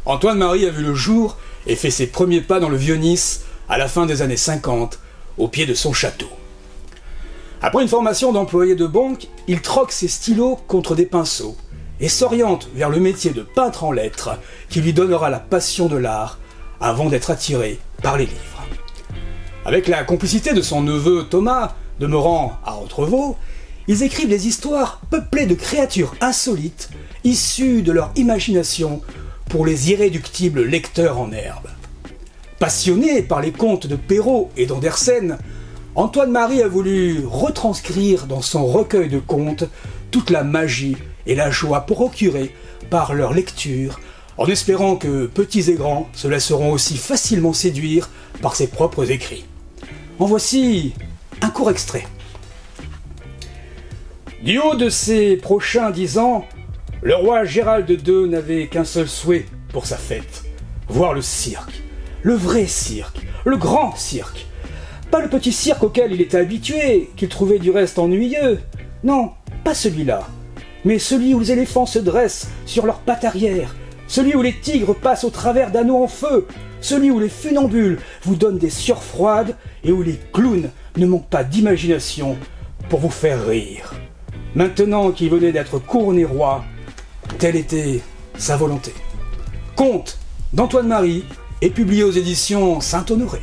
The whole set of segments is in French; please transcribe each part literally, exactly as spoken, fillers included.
Antoine-Marie a vu le jour et fait ses premiers pas dans le Vieux-Nice à la fin des années cinquante, au pied de son château. Après une formation d'employé de banque, il troque ses stylos contre des pinceaux et s'oriente vers le métier de peintre en lettres qui lui donnera la passion de l'art avant d'être attiré par les livres. Avec la complicité de son neveu Thomas, demeurant à Entrevaux, ils écrivent des histoires peuplées de créatures insolites issues de leur imagination pour les irréductibles lecteurs en herbe. Passionné par les contes de Perrault et d'Andersen, Antoine-Marie a voulu retranscrire dans son recueil de contes toute la magie et la joie procurée par leur lecture, en espérant que petits et grands se laisseront aussi facilement séduire par ses propres écrits. En voici un court extrait. Du haut de ses prochains dix ans, le roi Gérald deux n'avait qu'un seul souhait pour sa fête, voir le cirque, le vrai cirque, le grand cirque. Pas le petit cirque auquel il était habitué, qu'il trouvait du reste ennuyeux. Non, pas celui-là, mais celui où les éléphants se dressent sur leurs pattes arrière, celui où les tigres passent au travers d'anneaux en feu, celui où les funambules vous donnent des sueurs froides et où les clowns ne manquent pas d'imagination pour vous faire rire. Maintenant qu'il venait d'être couronné roi, telle était sa volonté. Conte d'Antoine-Marie est publié aux éditions Saint-Honoré.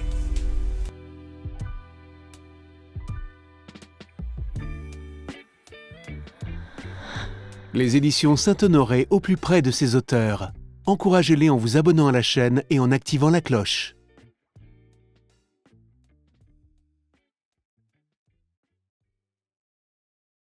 Les éditions Saint-Honoré au plus près de ses auteurs. Encouragez-les en vous abonnant à la chaîne et en activant la cloche.